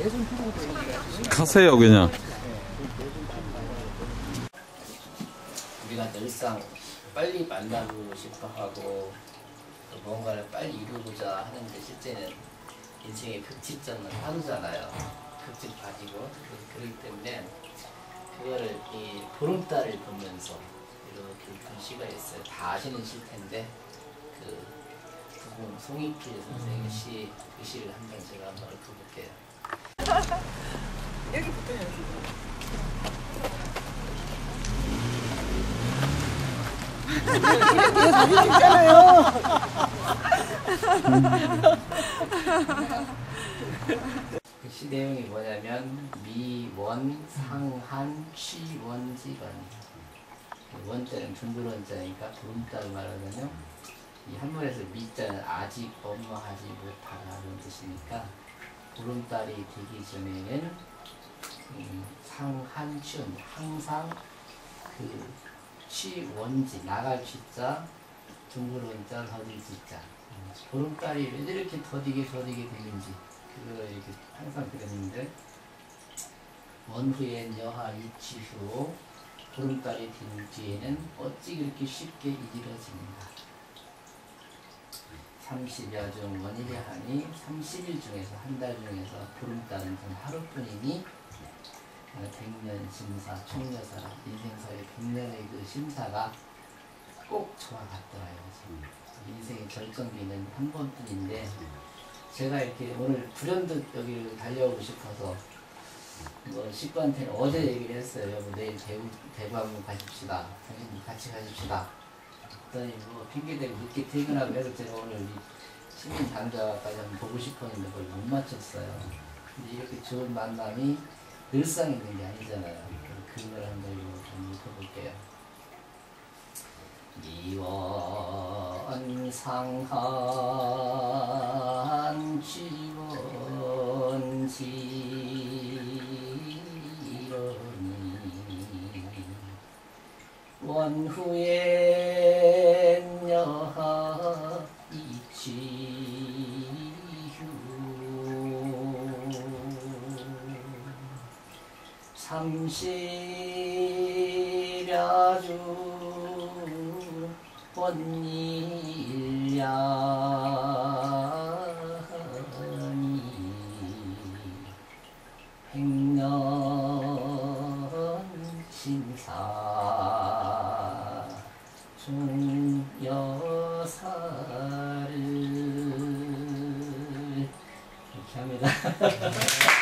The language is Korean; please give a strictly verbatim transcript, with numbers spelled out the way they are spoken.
가세요 그냥. 우리가 늘상 빨리 만나고 싶어하고 뭔가를 빨리 이루고자 하는데 실제는 인생의 극치점은 하루잖아요. 극치 가지고 그렇기 때문에 그거를 이 보름달을 보면서 이렇게 본 시가 있어요. 다 아시는 실 텐데 그 부분 송익길 선생의 시, 그 시를 한번 제가 한번 읊어볼게요. 여기부터 해야지. 이거 사진 찍잖아요. 그 시 내용이 뭐냐면 미원 상한 취원지건. 원자는 중불원자니까 보름달 말하면요. 이 한문에서 미자는 아직 업무하지 못하다는 뜻이니까 보름달이 되기 전에는 음, 상한춘 항상 그 취원지 나갈 취자 중불원자 더딜 지자 음, 보름달이 왜 이렇게 더디게 더디게 되는지 그거를 이렇게 항상 그랬는데 원후엔 여하 유치후 보름달이 된 뒤에는 어찌 그렇게 쉽게 이르러집니다. 삼십여 중 원일이 하니 삼십 일 중에서 한 달 중에서 보름달은 단 하루뿐이니 백년 심사, 총여사라 인생사의 백년의 그 심사가 꼭 저와 같더라요. 인생의 결정기는 한 번뿐인데 제가 이렇게 오늘 불현듯 여기를 달려오고 싶어서 뭐 식구한테는 어제 얘기를 했어요. 여보 내일 대구, 대구 한번 가십시다. 당신 같이 가십시다. 그랬더니 뭐 핑계대고 늦게 퇴근하고 해서 제가 오늘 우리 시민 당자까지 한번 보고 싶었는데 그걸 못 맞췄어요. 근데 이렇게 좋은 만남이 늘상 있는 게 아니잖아요. 그걸 한번 좀 읽어볼게요. 미원 상한 취원지러니 원후엔 여하 이취후 삼십여 주 원일야니 백년 심사 중여사를 이렇게 합니다.